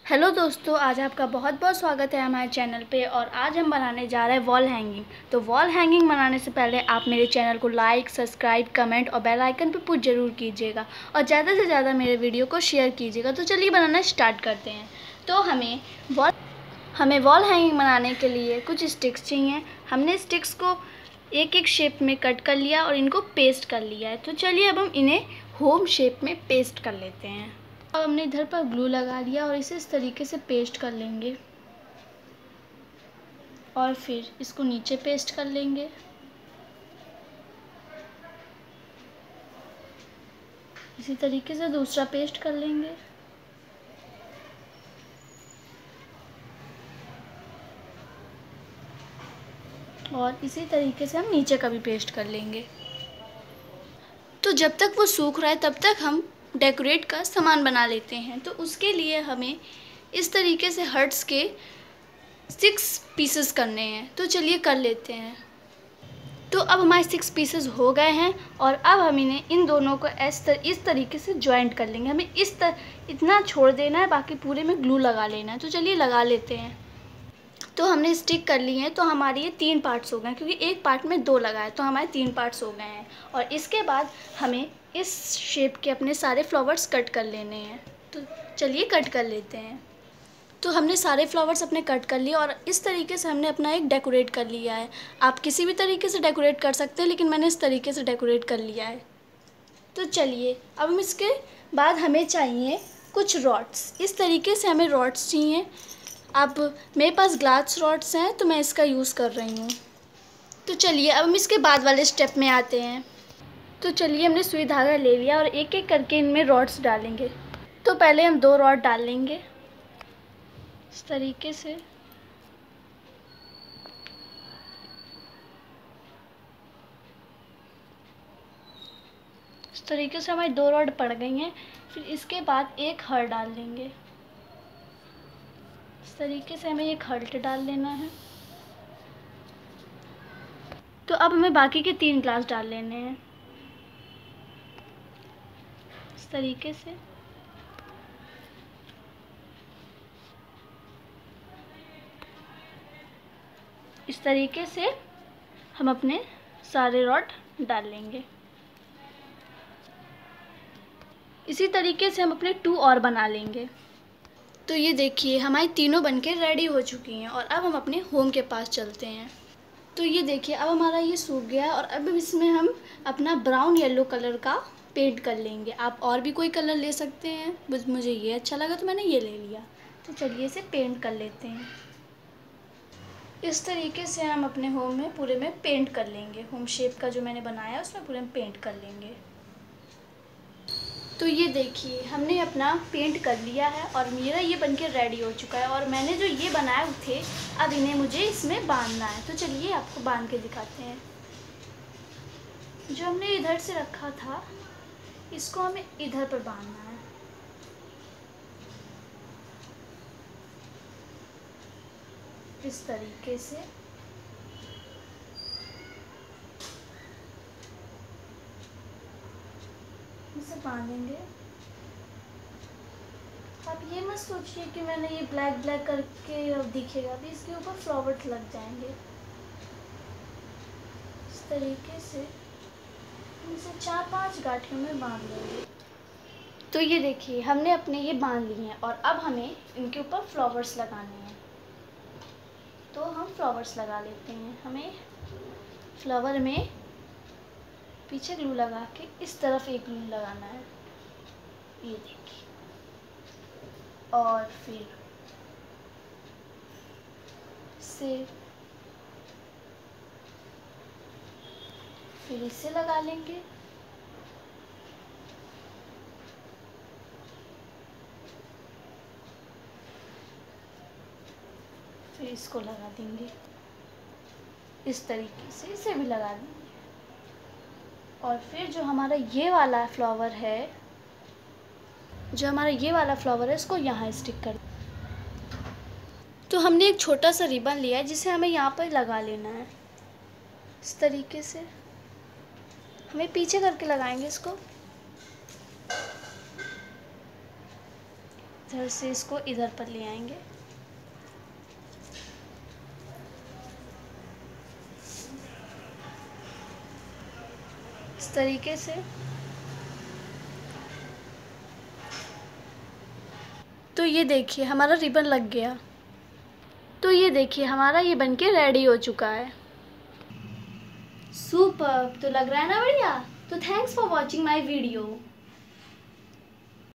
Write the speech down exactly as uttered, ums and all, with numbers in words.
Hello दोस्तों, आज आपका बहुत बहुत स्वागत है हमारे चैनल पे। और आज हम बनाने जा रहे हैं वॉल हैंगिंग। तो वॉल हैंगिंग बनाने से पहले आप मेरे चैनल को लाइक, सब्सक्राइब, कमेंट और बेल आइकन पे पुश ज़रूर कीजिएगा और ज़्यादा से ज़्यादा मेरे वीडियो को शेयर कीजिएगा। तो चलिए बनाना स्टार्ट करते हैं। तो हमें वॉल हमें वॉल हैंगिंग बनाने के लिए कुछ स्टिक्स चाहिए। हमने स्टिक्स को एक एक शेप में कट कर लिया और इनको पेस्ट कर लिया है। तो चलिए अब हम इन्हें होम शेप में पेस्ट कर लेते हैं। अब हमने इधर पर ग्लू लगा दिया और इसे इस तरीके से पेस्ट कर लेंगे और फिर इसको नीचे पेस्ट कर लेंगे। इसी तरीके से दूसरा पेस्ट कर लेंगे और इसी तरीके से हम नीचे का भी पेस्ट कर लेंगे। तो जब तक वो सूख रहा है तब तक हम डेकोरेट का सामान बना लेते हैं। तो उसके लिए हमें इस तरीके से हर्ट्स के सिक्स पीसेस करने हैं। तो चलिए कर लेते हैं। तो अब हमारे सिक्स पीसेस हो गए हैं और अब हम इन्हें इन दोनों को इस तर, इस तरीके से जॉइंट कर लेंगे। हमें इस तर इतना छोड़ देना है, बाकी पूरे में ग्लू लगा लेना है। तो चलिए लगा लेते हैं। तो हमने स्टिक कर ली है। तो हमारे ये तीन पार्ट्स हो गए, क्योंकि एक पार्ट में दो लगा है तो हमारे तीन पार्ट्स हो गए हैं। और इसके बाद हमें इस शेप के अपने सारे फ्लावर्स कट कर लेने हैं। तो चलिए कट कर लेते हैं। तो हमने सारे फ्लावर्स अपने कट कर लिए और इस तरीके से हमने अपना एक डेकोरेट कर लिया है। आप किसी भी तरीके से डेकोरेट कर सकते हैं, लेकिन मैंने इस तरीके से डेकोरेट कर लिया है। तो चलिए अब हम इसके बाद हमें चाहिए कुछ रॉड्स। इस तरीके से हमें रॉड्स चाहिए। अब मेरे पास ग्लास रॉड्स हैं तो मैं इसका यूज़ कर रही हूँ। तो चलिए अब हम इसके बाद वाले स्टेप में आते हैं। तो चलिए हमने सुई धागा ले लिया और एक एक करके इनमें रॉड्स डालेंगे। तो पहले हम दो रॉड डाल लेंगे इस तरीके से। इस तरीके से हमारी दो रॉड पड़ गई हैं। फिर इसके बाद एक हर्ट डाल लेंगे। इस तरीके से हमें एक हर्ट डाल लेना है। तो अब हमें बाकी के तीन ग्लास डाल लेने हैं इस तरीके से। इस तरीके से हम अपने सारे रॉड डाल लेंगे। इसी तरीके से हम अपने टू और बना लेंगे। तो ये देखिए हमारी तीनों बनके रेडी हो चुकी हैं और अब हम अपने होम के पास चलते हैं। तो ये देखिए अब हमारा ये सूख गया और अब इसमें हम अपना ब्राउन येलो कलर का पेंट कर लेंगे। आप और भी कोई कलर ले सकते हैं, बस मुझे ये अच्छा लगा तो मैंने ये ले लिया। तो चलिए इसे पेंट कर लेते हैं। इस तरीके से हम अपने होम में पूरे में पेंट कर लेंगे। होम शेप का जो मैंने बनाया है उसमें पूरे में पेंट कर लेंगे। तो ये देखिए हमने अपना पेंट कर लिया है और मेरा ये बनके रेडी हो चुका है। और मैंने जो ये बनाए थे अब इन्हें मुझे इसमें बांधना है। तो चलिए आपको बांध के दिखाते हैं। जो हमने इधर से रखा था इसको हमें इधर पर बांधना है। इस तरीके से इसे बांधेंगे। आप ये मत सोचिए कि मैंने ये ब्लैक ब्लैक करके अब दिखेगा, अभी इसके ऊपर फ्लावर्स लग जाएंगे। इस तरीके से इसे चार पांच गांठियों में बांध लेंगे। तो ये देखिए हमने अपने ये बांध लिए हैं और अब हमें इनके ऊपर फ्लावर्स लगाने हैं। तो हम फ्लावर्स लगा लेते हैं। हमें फ्लावर में पीछे ग्लू लगा के इस तरफ एक ग्लू लगाना है, ये देखिए। और फिर से फिर इसे लगा लेंगे। फिर इसको लगा देंगे इस तरीके से, इसे भी लगा देंगे। और फिर जो हमारा ये वाला फ्लावर है जो हमारा ये वाला फ्लावर है इसको यहाँ स्टिक कर। तो हमने एक छोटा सा रिबन लिया है जिसे हमें यहाँ पर लगा लेना है इस तरीके से। हमें पीछे करके लगाएंगे इसको। इधर से इसको इधर पर ले आएंगे। इस तरीके से। तो ये देखिए हमारा रिबन लग गया। तो ये देखिए हमारा ये बनके रेडी हो चुका है। सुपर्ब! तो लग रहा है ना बढ़िया। तो thanks for watching my video.